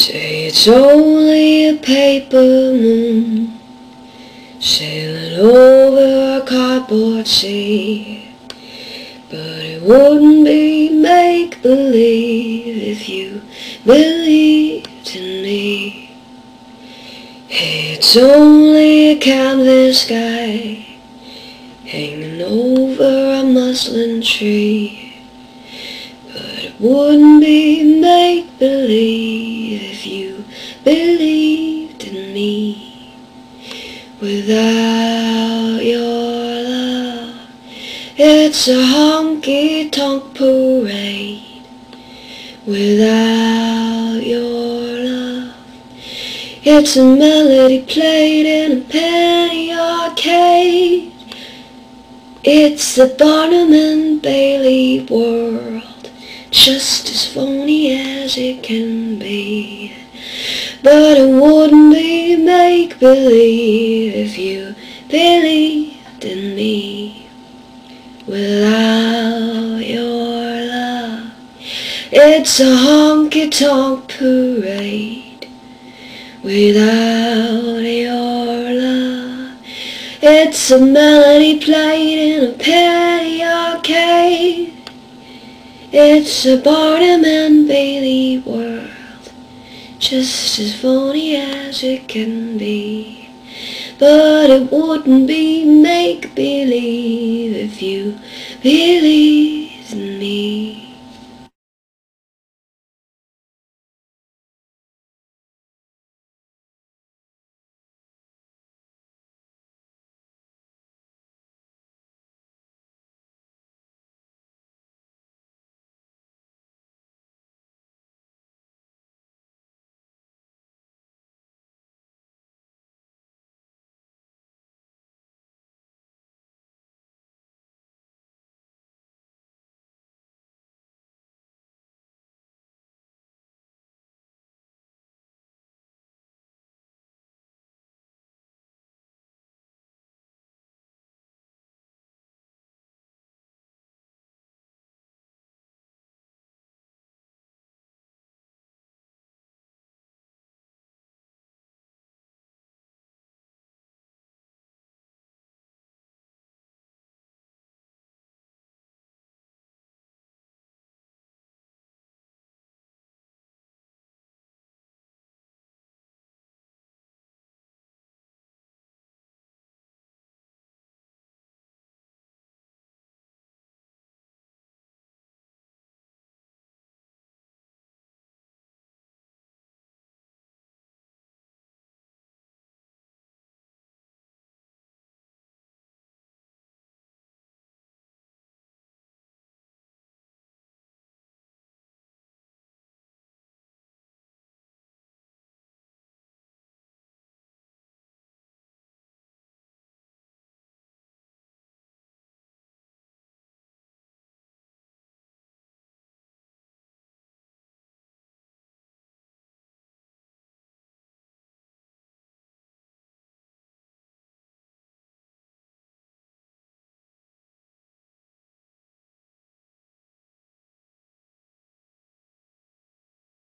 Say it's only a paper moon sailing over a cardboard sea, but it wouldn't be make-believe if you believed in me. It's only a canvas sky hanging over a muslin tree, but it wouldn't be make-believe if you believed in me. Without your love, it's a honky-tonk parade. Without your love, it's a melody played in a penny arcade. It's the Barnum and Bailey world, just as phony as it can be. But it wouldn't be make-believe if you believed in me. Without your love, it's a honky-tonk parade. Without your love, it's a melody played in a penny arcade. It's a Barnum and Bailey world, just as phony as it can be. But it wouldn't be make-believe if you believed in me.